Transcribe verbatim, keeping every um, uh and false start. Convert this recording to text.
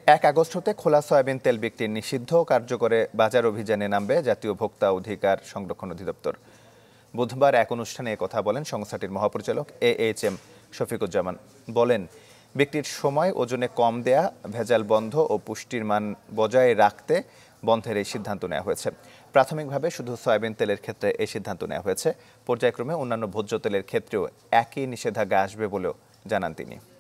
এক আগস্ট হতে খোলা সয়াবিন তেল বিক্রি নিষিদ্ধ কার্যকরে বাজার অভিযানে নামবে জাতীয় ভোক্তা অধিকার সংরক্ষণ অধিদপ্তর। বুধবার এক অনুষ্ঠানে কথা বলেন সংস্থাটির মহাপরিচালক এ এইচ এম শফিকুজ্জামান। বলেন, বিক্রির সময় ওজনে কম দেয়া, ভেজাল বন্ধ ও পুষ্টির মান বজায় রাখতে বন্ধের এই সিদ্ধান্ত নেওয়া হয়েছে। প্রাথমিকভাবে শুধু সয়াবিন তেলের ক্ষেত্রে এই সিদ্ধান্ত নেওয়া হয়েছে। পর্যায়ক্রমে অন্যান্য ভোজ্য তেলের ক্ষেত্রেও একই নিষেধাজ্ঞা আসবে বলেও জানান তিনি।